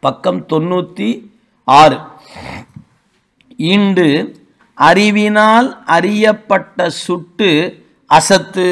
பக்கம் 96. ஈண்டு அறிவினால் அறியப்பட்ட சுட்டு அசத்து.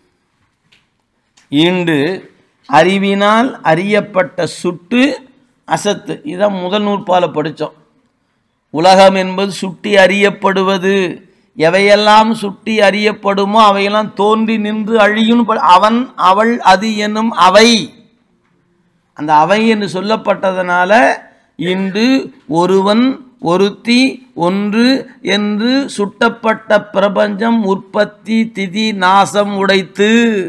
ஈண்டு அறிவினால் அறியப்பட்ட சுட்டு அசத்து. இதான் முதல் நூற்பால படித்தோம். உலகம் என்பது சுட்டி அறியப்படுவது. எவையெல்லாம் சுட்டி அறியப்படுமோ அவையெல்லாம் தோன்றி நின்று அழியும். அவன் அவள் அது என்னும் அவை, அந்த அவை என்று சொல்லப்பட்டதனால இன்று ஒருவன் ஒருத்தி ஒன்று என்று சுட்டப்பட்ட பிரபஞ்சம் உற்பத்தி திதி நாசம் உடைத்து.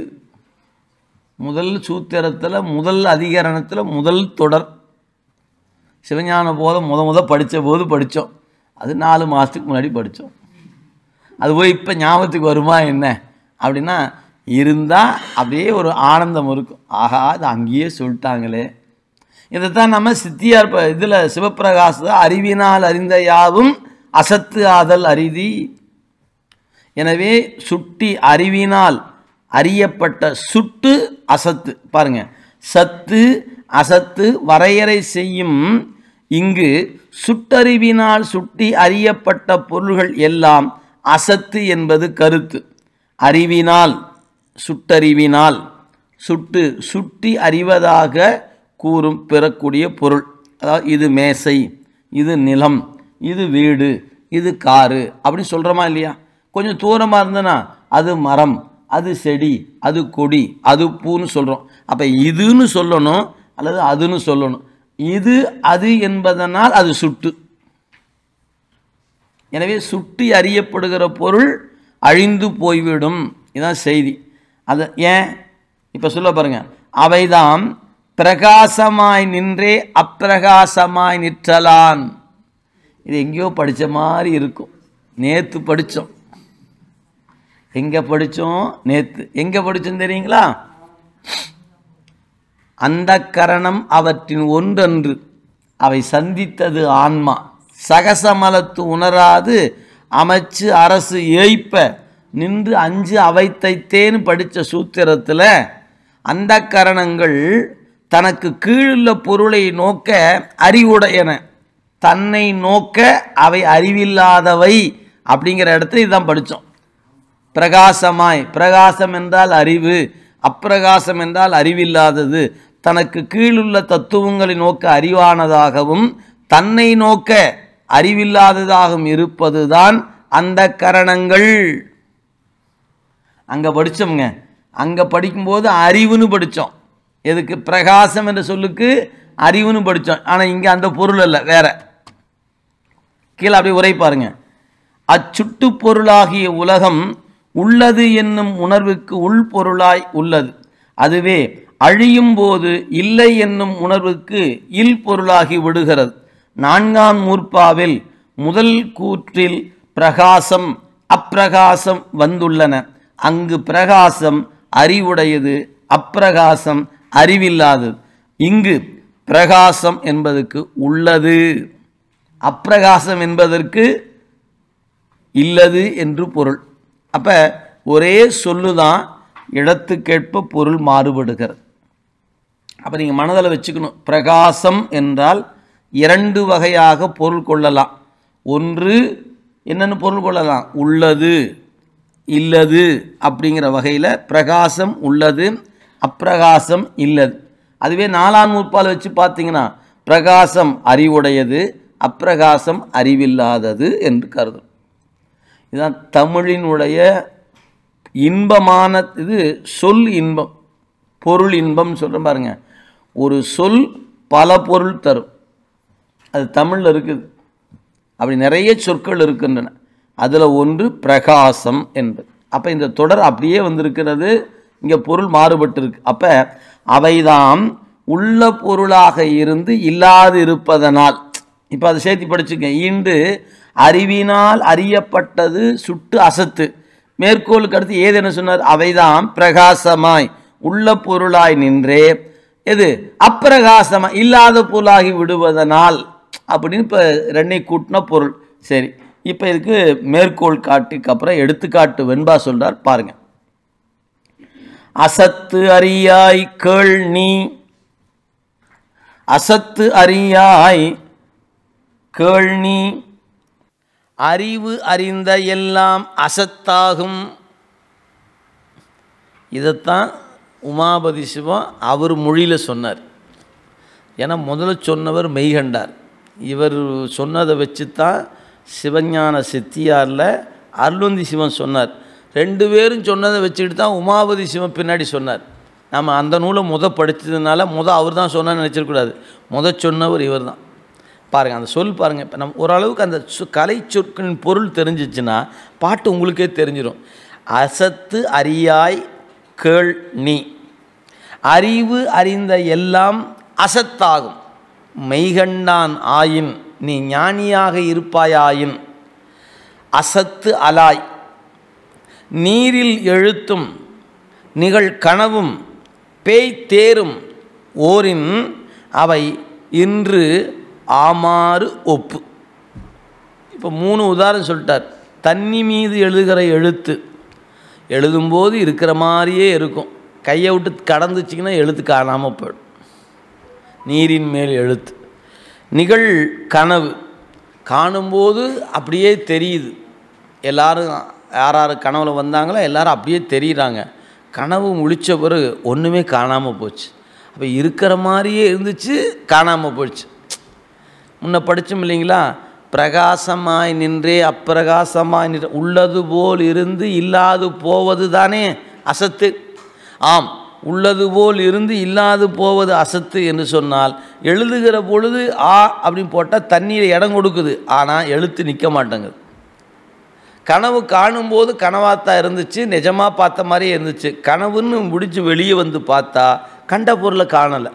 முதல் சூத்திரத்தில் முதல் அதிகரணத்தில் முதல் தொடர் சிவஞான போதம் முத படித்த போது படித்தோம். அது 4 மாதத்துக்கு முன்னாடி படித்தோம். அது போய் இப்போ ஞாபகத்துக்கு வருமா என்ன அப்படின்னா, இருந்தால் அப்படியே ஒரு ஆனந்தம் இருக்கும். ஆஹா, அது அங்கேயே சொல்லிட்டாங்களே. இதைத்தான் நம்ம சித்தியார் இதில் சிவப்பிரகாச அறிவினால் அறிந்த யாவும் அசத்து ஆதல் அரிதி. எனவே சுட்டி அறிவினால் அறியப்பட்ட சுட்டு அசத்து. பாருங்க, சத்து அசத்து வரையறை செய்யும். இங்கு சுட்டறிவினால் சுட்டி அறியப்பட்ட பொருள்கள் எல்லாம் அசத்து என்பது கருத்து. அறிவினால் சுட்டறிவினால் சுட்டி அறிவதாக கூறும் பெறக்கூடிய பொருள். அதாவது இது மேசை, இது நிலம், இது வீடு, இது காரு அப்படின்னு சொல்கிறோமா இல்லையா? கொஞ்சம் தூரமாக இருந்ததுன்னா அது மரம், அது செடி, அது கொடி, அது பூன்னு சொல்கிறோம். அப்போ இதுன்னு சொல்லணும் அல்லது அதுன்னு சொல்லணும். இது அது என்பதனால் அது சுட்டு. எனவே சுட்டி அறியப்படுகிற பொருள் அழிந்து போய்விடும். இதுதான் செய்தி. அது ஏன் இப்போ சொல்ல பாருங்க, அவைதாம் பிரகாசமாய் நின்றே அப்பிரகாசமாய் நிற்றலான். இது எங்கேயோ படித்த மாதிரி இருக்கும். நேற்று படித்தோம். எங்கே படித்தோம்? நேற்று. எங்கே படித்தோம் தெரியுங்களா? அந்த கரணம் அவற்றின் ஒன்றன்று அவை சந்தித்தது ஆன்மா சகசமலத்து உணராது அமைச்சு அரசு ஏய்ப்ப நின்று அஞ்சு அவைத்தைத்தேன்னு படித்த சூத்திரத்தில் அந்த கரணங்கள் தனக்கு கீழுள்ள பொருளை நோக்க அறிவுடையன, தன்னை நோக்க அவை அறிவில்லாதவை அப்படிங்கிற இடத்துல இதுதான் படித்தோம். பிரகாசமாய், பிரகாசம் என்றால் அறிவு, அப்பிரகாசம் என்றால் அறிவில்லாதது. தனக்கு கீழுள்ள தத்துவங்களை நோக்க அறிவானதாகவும் தன்னை நோக்க அறிவில்லாததாகவும் இருப்பதுதான் அந்த கரணங்கள். அங்கே படித்தோம்ங்க. அங்கே படிக்கும்போது அறிவுன்னு படித்தோம். எதுக்கு? பிரகாசம் என்ற சொல்லுக்கு அறிவுன்னு படித்தோம். ஆனால் இங்கே அந்த பொருள் அல்ல, வேற. கீழே அப்படியே உரை பாருங்க. அச்சுட்டு பொருளாகிய உலகம் உள்ளது என்னும் உணர்வுக்கு உள்பொருளாய் உள்ளது. அதுவே அழியும் போது இல்லை என்னும் உணர்வுக்கு இல் பொருளாகி விடுகிறது. 4ஆம் நூற்பாவில் முதல் கூற்றில் பிரகாசம் அப்பிரகாசம் வந்துள்ளன. அங்கு பிரகாசம் அறிவுடையது, அப்பிரகாசம் அறிவில்லாதது. இங்கு பிரகாசம் என்பதற்கு உள்ளது, அப்பிரகாசம் என்பதற்கு இல்லது என்று பொருள். அப்போ ஒரே சொல்லுதான், இடத்துக்கேற்ப பொருள் மாறுபடுகிறது. அப்போ நீங்கள் மனதில் வச்சுக்கணும், பிரகாசம் என்றால் 2 வகையாக பொருள் கொள்ளலாம். ஒன்று என்னென்னு பொருள் கொள்ளலாம்? உள்ளது இல்லது அப்படிங்கிற வகையில் பிரகாசம் உள்ளது, அப்பிரகாசம் இல்லது. அதுவே 4ஆம் நூற்பால் வச்சு பார்த்தீங்கன்னா பிரகாசம் அறிவுடையது, அப்பிரகாசம் அறிவில்லாதது என்று கருதும். இதுதான் தமிழினுடைய இன்பமான இது. சொல் இன்பம், பொருள் இன்பம் சொல்கிறேன் பாருங்க. ஒரு சொல் பல பொருள் தரும். அது தமிழில் இருக்குது. அப்படி நிறைய சொற்கள் இருக்கின்றன. அதில் ஒன்று பிரகாசம் என்பது. அப்போ இந்த தொடர் அப்படியே வந்திருக்கிறது. இங்கே பொருள் மாறுபட்டிருக்கு. அப்போ அவைதாம் உள்ள பொருளாக இருந்து இல்லாது இருப்பதனால். இப்போ அதை சேர்த்து படிச்சுக்க. ஈண்டு அறிவினால் அறியப்பட்டது சுட்டு அசத்து. மேற்கோளுக்கு அடுத்து ஏது என்ன சொன்னார்? அவைதாம் பிரகாசமாய் உள்ள பொருளாய் நின்றே எது அப்பிரகாசமாய் இல்லாத பொருளாகி விடுவதனால் அப்படின்னு இப்போ 2 கூட்டின பொருள். சரி, இப்போ இதுக்கு மேற்கோள் காட்டுக்கு அப்புறம் எடுத்துக்காட்டு வெண்பா சொல்றார் பாருங்க. அசத்து அறியாய் கேள் நீ அசத்து அறியாய் கேள்நீ, அறிவு அறிந்த எல்லாம் அசத்தாகும். இதைத்தான் உமாபதி சிவம் அவர் மொழியில் சொன்னார். ஏன்னா முதல்ல சொன்னவர் மெய்கண்டார். இவர் சொன்னதை வச்சு தான் சிவஞான சித்தியாரில் அருள்வந்தி சிவன் சொன்னார். ரெண்டு பேரும் சொன்னதை வச்சுக்கிட்டு தான் உமாபதி சிவன் பின்னாடி சொன்னார். நம்ம அந்த நூலை படித்ததுனால அவர் தான் சொன்னான்னு நினச்சிடக்கூடாது. சொன்னவர் இவர் தான். பாருங்கள், அந்த சொல் பாருங்கள். இப்போ நம்ம ஓரளவுக்கு அந்த கலை சொற்களின் பொருள் தெரிஞ்சிச்சுன்னா பாட்டு உங்களுக்கே தெரிஞ்சிடும். அசத்து அறியாய் கேள் நீ, அறிவு அறிந்த எல்லாம் அசத்தாகும். மெய்கண்டான் ஆயின் நீ ஞானியாக இருப்பாயாயின். அசத்து அலாய், நீரில் எழுத்தும் நிகழ் கனவும் பேய் தேரும் ஓரின் அவை இன்று ஆமாறு ஒப்பு. இப்போ 3 உதாரணம் சொல்லிட்டார். தண்ணி மீது எழுதுகிற எழுத்து எழுதும்போது இருக்கிற மாதிரியே இருக்கும். கையை விட்டு கடந்துச்சிங்கன்னா எழுத்து காணாமல் போயிடும். நீரின் மேல் எழுத்து. நிகழ் கனவு, காணும்போது அப்படியே தெரியுது. எல்லோரும் யார் கனவுல வந்தாங்களோ எல்லோரும் அப்படியே தெரியுறாங்க. கனவு முழித்த பிறகு ஒன்றுமே காணாமல் போச்சு. அப்போ இருக்கிற மாதிரியே இருந்துச்சு, காணாமல் போயிடுச்சு. முன்ன படித்தோம் இல்லைங்களா? பிரகாசமாய் நின்றே அப்பிரகாசமாய் நின்ற, உள்ளது போல் இருந்து இல்லாது போவது தானே அசத்து. ஆம், உள்ளது போல் இருந்து இல்லாது போவது அசத்து என்று சொன்னால், எழுதுகிற பொழுது அப்படின்னு போட்டால் தண்ணீரை இடம் கொடுக்குது, ஆனால் எழுத்து நிற்க மாட்டேங்குது. கனவு காணும்போது கனவாத்தான் இருந்துச்சு, நிஜமாக பார்த்த மாதிரியே இருந்துச்சு. கனவுன்னு முடிச்சு வெளியே வந்து பார்த்தா கண்ட பொருளை காணலை.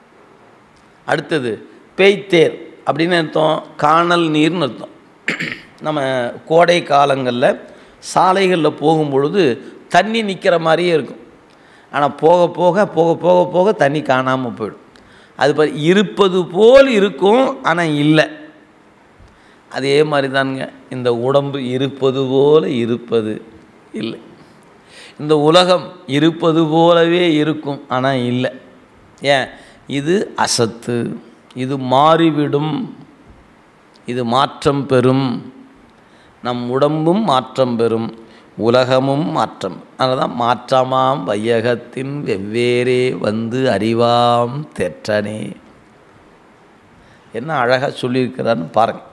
அடுத்தது பேய்த்தேர் அப்படின்னு அர்த்தம், காணல் நீர்னு அர்த்தம். நம்ம கோடை காலங்களில் சாலைகளில் போகும்பொழுது தண்ணி நிற்கிற மாதிரியே இருக்கும். ஆனால் போக போக போக போக போக தண்ணி காணாமல் போயிடும். அது இருப்பது போல் இருக்கும், ஆனால் இல்லை. அதே மாதிரி தானுங்க இந்த உடம்பு இருப்பது போல இருப்பது இல்லை. இந்த உலகம் இருப்பது போலவே இருக்கும், ஆனால் இல்லை. ஏன்? இது அசத்து, இது மாறிவிடும், இது மாற்றம் பெறும். நம் உடம்பும் மாற்றம் பெறும், உலகமும் மாற்றம். அதனால தான் மாற்றமாம் வையகத்தின் வெவ்வேறே வந்து அறிவாம் தெற்றனே. என்ன அழகாக சொல்லியிருக்கிறான்னு பாருங்கள்.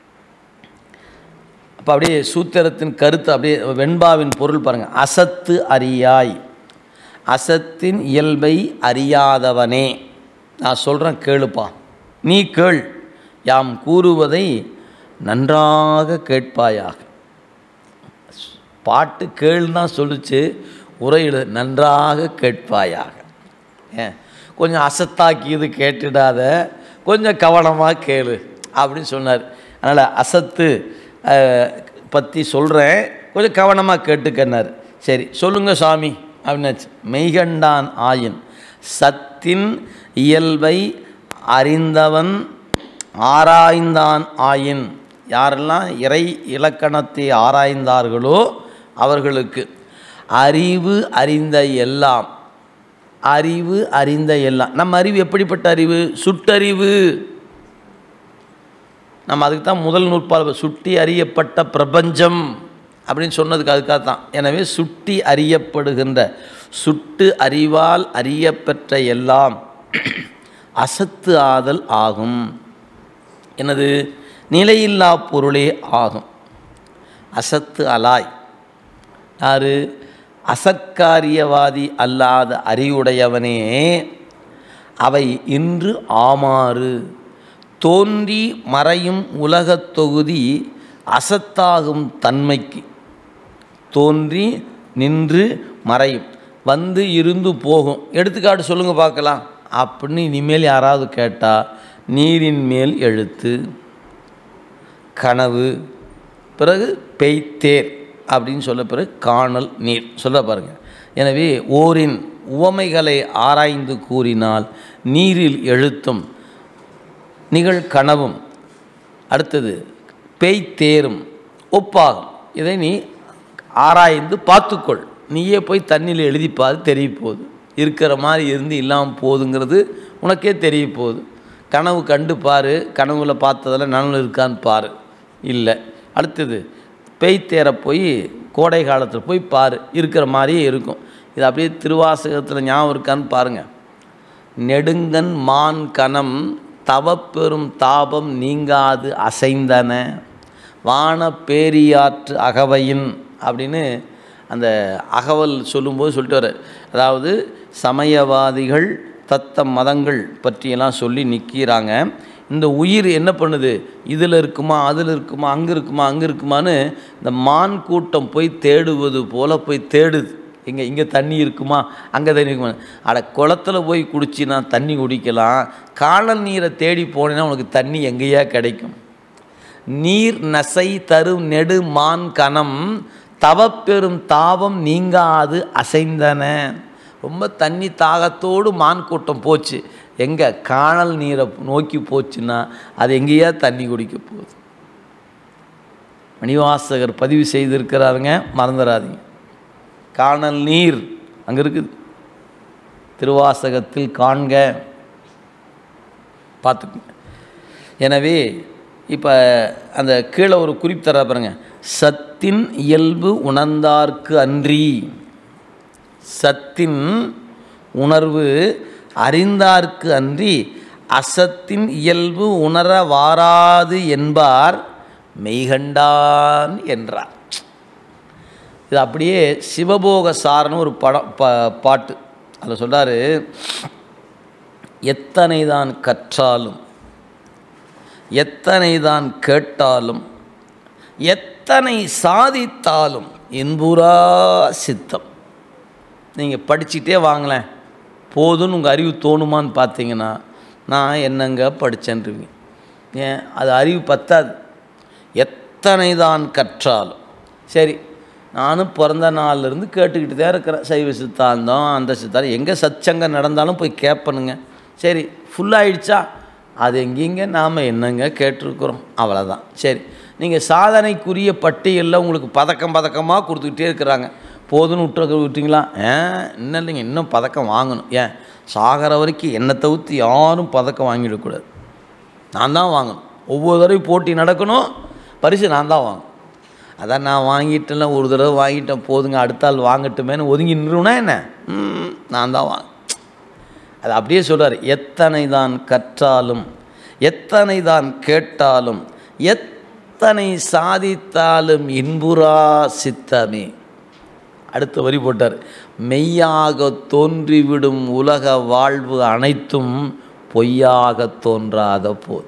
அப்போ அப்படியே சூத்திரத்தின் கருத்து அப்படியே வெண்பாவின் பொருள் பாருங்கள். அசத்து அறியாய், அசத்தின் இயல்பை அறியாதவனே. நான் சொல்கிறேன் கேளுப்பா, நீ கேள், யாம் கூறுவதை நன்றாக கேட்பாயாக. பாட்டு கேள்தான் சொல்லிச்சு, உரையிடு நன்றாக கேட்பாயாக. ஏன் கொஞ்சம் அசத்தாக்கி இது கேட்டுடாத, கொஞ்சம் கவனமாக கேளு அப்படின்னு சொன்னார். அதனால் அசத்து பற்றி சொல்கிறேன், கொஞ்சம் கவனமாக கேட்டுக்கன்னார். சரி சொல்லுங்கள் சாமி அப்படின்னாச்சு. மெய்கண்டான் ஆயின், சத்தின் இயல்பை அறிந்தவன் ஆராய்ந்தான் ஆயின். யாரெல்லாம் இறை இலக்கணத்தை ஆராய்ந்தார்களோ அவர்களுக்கு அறிவு அறிந்த எல்லாம், அறிவு அறிந்த எல்லாம். நம்ம அறிவு எப்படிப்பட்ட அறிவு? சுட்டறிவு. நம்ம அதுக்கு தான் முதல் நூற்பால் சுட்டி அறியப்பட்ட பிரபஞ்சம் அப்படின்னு சொன்னதுக்கு அதுக்காக தான். எனவே சுட்டி அறியப்படுகின்ற, சுட்டு அறிவால் அறியப்பெற்ற எல்லாம் அசத்து ஆதல் ஆகும். எனது நிலையில்லா பொருளே ஆகும். அசத்து அலாய். யார்? அசற்காரியவாதி அல்லாத அறிவுடையவனே. அவை இன்று ஆமாறு, தோன்றி மறையும் உலகத் தொகுதி அசத்தாகும் தன்மைக்கு. தோன்றி நின்று மறையும், வந்து இருந்து போகும். எடுத்துக்காட்டு சொல்லுங்கள் பார்க்கலாம் அப்படின்னு இனிமேல் யாராவது கேட்டால், நீரின் மேல் எழுத்து, கனவு, பிறகு பெய்த்தேர் அப்படின்னு சொல்ல, பிறகு காணல் நீர் சொல்ல பாருங்கள். எனவே ஓரின் உவமைகளை ஆராய்ந்து கூறினால் நீரில் எழுத்தும் நிகழ்கனவும் அடுத்தது பெய்த்தேரும் ஒப்பாகும். இதை நீ ஆராய்ந்து பார்த்துக்கொள். நீயே போய் தண்ணியில் எழுதிப்பாது தெரிய போகுது. இருக்கிற மாதிரி இருந்து இல்லாமல் போகுதுங்கிறது உனக்கே தெரிய போகுது. கனவு கண்டு பாரு, கனவுல பார்த்ததில் நனவு இருக்கான்னு பாரு. இல்லை. அடுத்தது பெய்த்தேர போய் கோடை காலத்தில் போய் பாரு, இருக்கிற மாதிரியே இருக்கும். இது அப்படியே திருவாசகத்தில் ஞாபகம் இருக்கான்னு பாருங்கள். நெடுங்கண் மான் கணம் தவப்பெரும் தாபம் நீங்காது அசைந்தன வான பேரியாற்று அகவையின் அப்படின்னு அந்த அகவல் சொல்லும்போது சொல்லிட்டு வர. அதாவது சமயவாதிகள் தத்த மதங்கள் பற்றியெல்லாம் சொல்லி நிற்கிறாங்க. இந்த உயிர் என்ன பண்ணுது, இதில் இருக்குமா அதில் இருக்குமா அங்கே இருக்குமா அங்கே இருக்குமான்னு இந்த மான் கூட்டம் போய் தேடுவது போல் போய் தேடுது. இங்கே தண்ணி இருக்குமா அங்கே தண்ணி இருக்குமா. அட குளத்தில் போய் குடிச்சின்னா தண்ணி குடிக்கலாம், காணல் நீரை தேடி போனேன்னா உனக்கு தண்ணி எங்கேயா கிடைக்கும். நீர் நசை தரும் நெடு மான் கணம் தவப்பெரும் தாபம் நீங்காது அசைந்தன. ரொம்ப தண்ணி தாகத்தோடு மான் கூட்டம் போச்சு, எங்கே காணல் நீரை நோக்கி போச்சுன்னா அது எங்கேயா தண்ணி குடிக்க போகுது. மணிவாசகர் பதிவு செய்திருக்கிறாருங்க, மறந்துடாதீங்க. காணல் நீர் அங்கே இருக்குது, திருவாசகத்தில் காண்க, பார்த்துக்குங்க. எனவே இப்போ அந்த கீழே ஒரு குறிப்பு தர பாருங்க. சத்தின் இயல்பு உணர்ந்தார்க்கு அன்றி, சத்தின் உணர்வு அறிந்தார்க்கு அன்றி அசத்தின் இயல்பு உணர வாராது என்பார் மெய்கண்டான் என்றார். இது அப்படியே சிவபோக சாரன்னு ஒரு பாட்டு. அதில் சொல்கிறாரு, எத்தனை தான் கற்றாலும் எத்தனை தான் கேட்டாலும் எத்தனை சாதித்தாலும் இன்புறா சித்தம். நீங்கள் படிச்சுட்டே வாங்களேன், போதுன்னு உங்கள் அறிவு தோணுமான்னு பார்த்தீங்கன்னா நான் என்னங்க படித்தேன்ருவீங்க. ஏன், அது அறிவு பத்தாது. எத்தனை தான் கற்றாலும் சரி, நானும் பிறந்த நாள்லேருந்து கேட்டுக்கிட்டு தான் இருக்கிறேன். சைவ சித்தாந்தம் அந்த சித்தாந்தம் எங்கே சச்சங்கம் நடந்தாலும் போய் கேட்பனுங்க. சரி, ஃபுல்லாகிடுச்சா, அது எங்கேங்க நாம் என்னங்க கேட்டிருக்கிறோம், அவ்வளோதான். சரி, நீங்கள் சாதனைக்குரிய பட்டியலில் உங்களுக்கு பதக்கமாக கொடுத்துக்கிட்டே இருக்கிறாங்க. போதுன்னு விட்டுறீங்களா? இன்னும் இல்லைங்க, இன்னும் பதக்கம் வாங்கணும். ஏன், சாகிற வரைக்கும் என்னை தவிர்த்து யாரும் பதக்கம் வாங்கிடக்கூடாது, நான் தான் வாங்கணும். ஒவ்வொரு தடவையும் போட்டி நடக்கணும், பரிசு நான் தான் வாங்கணும். அதான் நான் வாங்கிட்டேன்ல, ஒரு தடவை வாங்கிட்டேன் போதுங்க, அடுத்த ஆள் வாங்கட்டுமேனு ஒதுங்கி நிறுவனா என்ன, நான் தான் வாங்க. அது அப்படியே சொல்கிறார். எத்தனை தான் கற்றாலும் எத்தனை தான் கேட்டாலும் எத்தனை சாதித்தாலும் இன்புறா சித்தமே. அடுத்த வரி போட்டார், மெய்யாக தோன்றிவிடும் உலக வாழ்வு அனைத்தும் பொய்யாக தோன்றாத போது.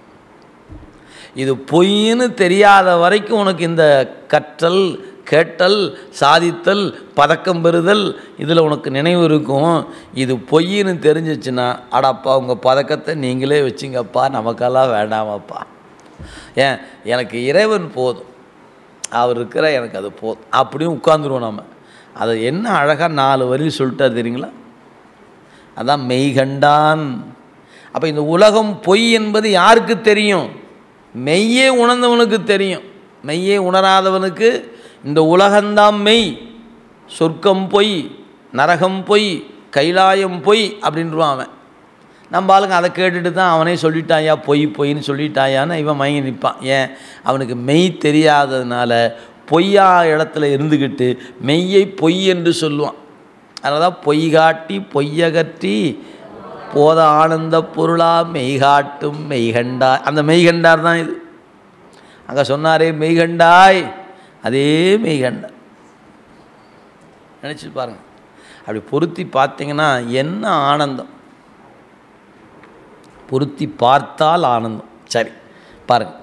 இது பொய்ன்னு தெரியாத வரைக்கும் உனக்கு இந்த கற்றல் கேட்டல் சாதித்தல் பதக்கம் பெறுதல் இதில் உனக்கு நினைவு இருக்கும். இது பொய்ன்னு தெரிஞ்சிச்சுன்னா, அடப்பா உங்கள் பதக்கத்தை நீங்களே வச்சிங்கப்பா, நமக்கெல்லாம் வேண்டாமப்பா, ஏன் எனக்கு இறைவன் போதும், அவர் இருக்கிற எனக்கு அது போதும் அப்படியும் உட்காந்துருவோம் நம்ம. அதை என்ன அழகாக 4 வரி சொல்லிட்டார் தெரியுங்களா? அதான் மெய்கண்டான். அப்போ இந்த உலகம் பொய் என்பது யாருக்கு தெரியும்? மெய்யே உணர்ந்தவனுக்கு தெரியும். மெய்யே உணராதவனுக்கு இந்த உலகந்தான் மெய், சொர்க்கம் பொய், நரகம் பொய், கைலாயம் பொய் அப்படின்றான் அவன். நம்ம ஆளுங்க அதை கேட்டுட்டு தான் அவனே சொல்லிட்டாயா பொய்ன்னு சொல்லிட்டாயான்னு இவன் மயங்கி நிற்பான். ஏன், அவனுக்கு மெய் தெரியாததுனால பொய்யா இடத்துல இருந்துக்கிட்டு மெய்யை பொய் என்று சொல்லுவான். அதனால தான் பொய் காட்டி பொய்யகற்றி போத ஆனந்த பொருளா மெய்காட்டும் மெய்கண்டாய். அந்த மெய்கண்டார் தான் இது. அங்கே சொன்னாரே மெய்கண்டாய், அதே மெய்கண்டார். நினச்சி பாருங்கள், அப்படி பொருத்தி பார்த்தீங்கன்னா என்ன ஆனந்தம், பொருத்தி பார்த்தால் ஆனந்தம். சரி பாருங்கள்,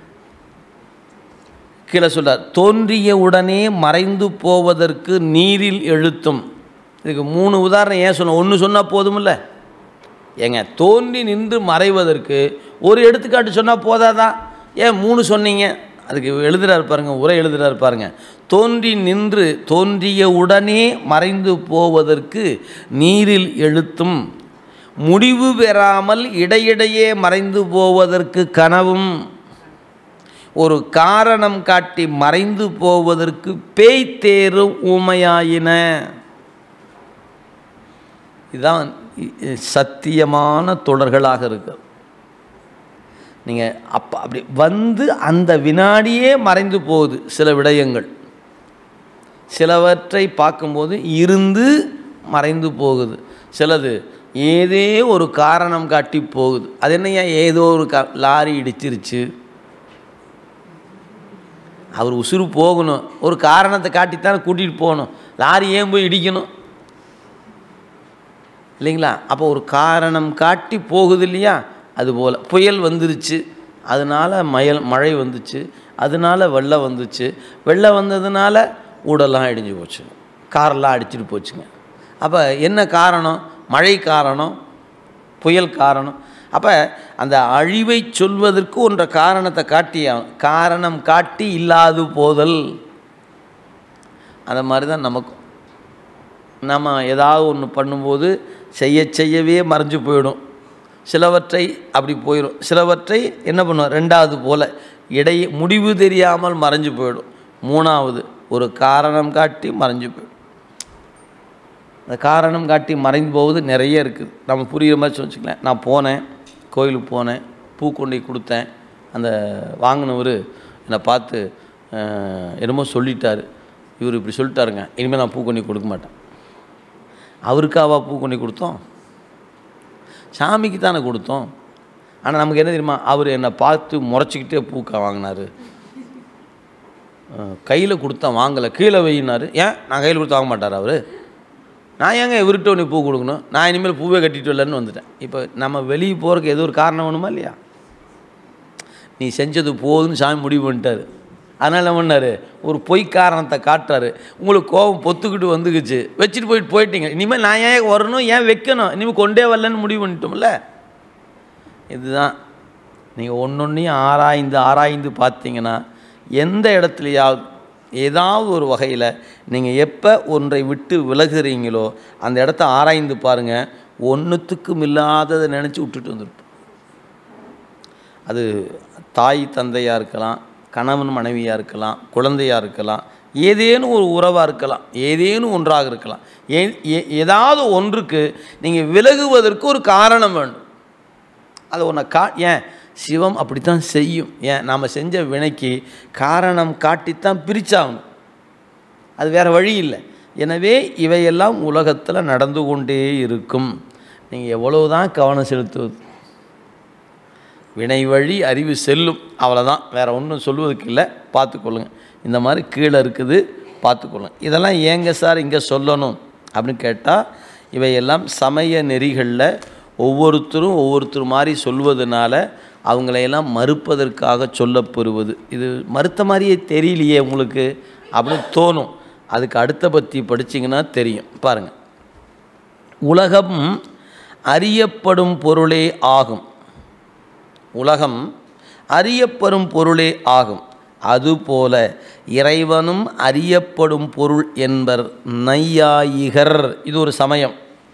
கீழே சொல்றார், தோன்றிய உடனே மறைந்து போவதற்கு நீரில் எழுத்தும். இதுக்கு 3 உதாரணம் ஏன் சொன்ன, ஒன்று சொன்னால் போதுமில்ல. ஏங்க, தோன்றி நின்று மறைவதற்கு ஒரு எடுத்துக்காட்டு சொன்னால் போதாதான், ஏன் 3 சொன்னீங்க? அதுக்கு எழுதுகிறார் பாருங்க, உரை எழுதுகிறார் பாருங்க. தோன்றி நின்று தோன்றிய உடனே மறைந்து போவதற்கு நீரில் எழுத்தும், முடிவு பெறாமல் இடையிடையே மறைந்து போவதற்கு கனவும், ஒரு காரணம் காட்டி மறைந்து போவதற்கு பேய்த்தேரும் ஊமையாயின. இதுதான் சத்தியமான தொடர்களாக இருக்கு. நீங்கள் அப்படி வந்து அந்த வினாடியே மறைந்து போகுது சில விடயங்கள். சிலவற்றை பார்க்கும்போது இருந்து மறைந்து போகுது, சிலது ஏதே ஒரு காரணம் காட்டி போகுது. அது என்னையா ஏதோ ஒரு லாரி இடிச்சிருச்சு, அவர் உசுறு போகணும், ஒரு காரணத்தை காட்டித்தானே கூட்டிகிட்டு போகணும். லாரி ஏன் போய் இடிக்கணும் இல்லைங்களா? அப்போ ஒரு காரணம் காட்டி போகுது இல்லையா? அதுபோல் புயல் வந்துருச்சு, அதனால் மழை வந்துச்சு, அதனால் வெள்ளம் வந்துச்சு, வெள்ளம் வந்ததுனால ஊடெல்லாம் இடிஞ்சு போச்சு, காரெல்லாம் அடிச்சுட்டு போச்சுங்க. அப்போ என்ன காரணம்? மழை காரணம், புயல் காரணம். அப்போ அந்த அழிவை சொல்வதற்கு ஒன்ற காரணத்தை காரணம் காட்டி இல்லாது போதல். அந்த மாதிரி தான் நமக்கும். நம்ம ஏதாவது ஒன்று பண்ணும்போது செய்யவே மறைஞ்சு போயிடும். சிலவற்றை அப்படி போயிடும், சிலவற்றை என்ன பண்ணுவோம், ரெண்டாவது போல் முடிவு தெரியாமல் மறைஞ்சு போயிடும். மூணாவது ஒரு காரணம் காட்டி மறைஞ்சு போயிடும். அந்த காரணம் காட்டி மறைந்து போவது நிறைய இருக்குது. நம்ம புரிகிற மாதிரி வச்சுக்கலாம். நான் போனேன், கோயிலுக்கு போனேன், பூ கொண்டு கொடுத்தேன். அந்த வாங்கினவர் என்னை பார்த்து என்னமோ சொல்லிட்டார், இவர் இப்படி சொல்லிட்டாருங்க, இனிமேல் நான் பூ கொண்டு கொடுக்க மாட்டேன். அவருக்காவா பூ கொண்டு கொடுத்தோம்? சாமிக்கு தானே கொடுத்தோம். ஆனால் நமக்கு என்ன தெரியுமா, அவர் என்னை பார்த்து முறைச்சிக்கிட்டே பூக்கா வாங்கினார். கையில் கொடுத்தா வாங்கலை, கீழே வையினார். ஏன் நான் கையில் கொடுத்து வாங்க மாட்டார் அவர்? நான் ஏங்க இவர்கிட்ட ஒன்று பூ கொடுக்கணும்? நான் இனிமேல் பூவே கட்டிட்டு வரலன்னு வந்துட்டேன். இப்போ நம்ம வெளியே போகிறதுக்கு ஏதோ ஒரு காரணம் வேணுமா இல்லையா? நீ செஞ்சது போதுன்னு சாமி முடிவு பண்ணிட்டார். அதனால் என்ன பண்ணார், ஒரு பொய் காரணத்தை காட்டுறாரு. உங்களுக்கு கோபம் பொத்துக்கிட்டு வந்துக்குச்சு, வச்சுட்டு போயிட்டீங்க. இனிமேல் நான் ஏன் வரணும், ஏன் வைக்கணும், இனிமேல் கொண்டே வரலன்னு முடிவு பண்ணிட்டோம்ல. இதுதான் நீங்கள் ஒன்றொன்றையும் ஆராய்ந்து பார்த்தீங்கன்னா எந்த இடத்துலையாவது ஏதாவது ஒரு வகையில் நீங்கள் எப்போ ஒன்றை விட்டு விலகுறீங்களோ அந்த இடத்த ஆராய்ந்து பாருங்கள். ஒன்றுத்துக்கும் இல்லாததை நினச்சி விட்டுட்டு வந்துருப்போம். அது தாய் தந்தையாக இருக்கலாம், கணவன் மனைவியாக இருக்கலாம், குழந்தையாக இருக்கலாம், ஏதேனும் ஒரு உறவாக இருக்கலாம், ஏதேனும் ஒன்றாக இருக்கலாம். ஏதாவது ஒன்றுக்கு நீங்கள் விலகுவதற்கு ஒரு காரணம் வேண்டும். அது ஒன்று ஏன் சிவம் அப்படித்தான் செய்யும். ஏன் நாம் செஞ்ச வினைக்கு காரணம் காட்டித்தான் பிரிச்சாகணும், அது வேறு வழி இல்லை. எனவே இவையெல்லாம் உலகத்தில் நடந்து கொண்டே இருக்கும். நீங்கள் எவ்வளவுதான் கவனம் செலுத்துவது, வினை வழி அறிவு செல்லும், அவ்வளோதான், வேறு ஒன்றும் சொல்லுவதுக்கு இல்லை. பார்த்துக்கொள்ளுங்க. இந்த மாதிரி கீழே இருக்குது, பார்த்துக்கொள்ளுங்க. இதெல்லாம் ஏங்க சார் இங்கே சொல்லணும் அப்படின்னு கேட்டால், இவையெல்லாம் சமய நெறிகளில் ஒவ்வொருத்தரும் மாதிரி சொல்வதனால அவங்களையெல்லாம் மறுப்பதற்காக சொல்லப்பெறுவது. இது மறுத்த மாதிரியே தெரியலையே உங்களுக்கு அப்படின்னு தோணும். அதுக்கு அடுத்த பற்றி படிச்சிங்கன்னா தெரியும். பாருங்கள், உலகம் அறியப்படும் பொருளே ஆகும். உலகம் அறியப்படும் பொருளே ஆகும். அதுபோல இறைவனும் அறியப்படும் பொருள் என்பர் நையாயிகர். இது ஒரு சமயம்.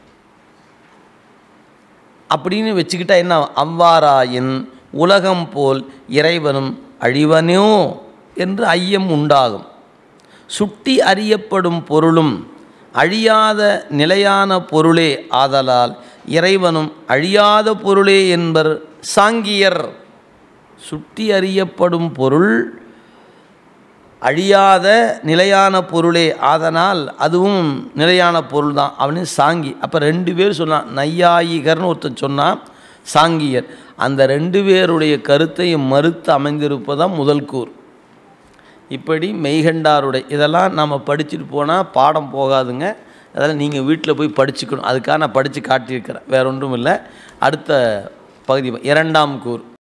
அப்படின்னு வச்சுக்கிட்டா என்ன, அவ்வாறாயின் உலகம் போல் இறைவனும் அழிவனோ என்று ஐயம் உண்டாகும். சுட்டி அறியப்படும் பொருளும் அழியாத நிலையான பொருளே ஆதலால் இறைவனும் அழியாத பொருளே என்பர் சாங்கியர். சுட்டி அறியப்படும் பொருள் அழியாத நிலையான பொருளே ஆதனால் அதுவும் நிலையான பொருள் தான் அப்படின்னு சாங்கி. அப்போ ரெண்டு பேர் சொன்னான், நையாயிகர்னு ஒருத்தர் சொன்னான், சாங்கியர். அந்த ரெண்டு பேருடைய கருத்தையும் மறுத்து அமைந்திருப்பதான் முதல் கூர். இப்படி மெய்கண்டாருடைய இதெல்லாம் நம்ம படிச்சுட்டு போனால் பாடம் போகாதுங்க. அதெல்லாம் நீங்கள் வீட்டில் போய் படிச்சுக்கணும். அதுக்காக நான் படித்து காட்டியிருக்கிறேன், வேற ஒன்றும் இல்லை. அடுத்த பகுதி இரண்டாம் கூர்.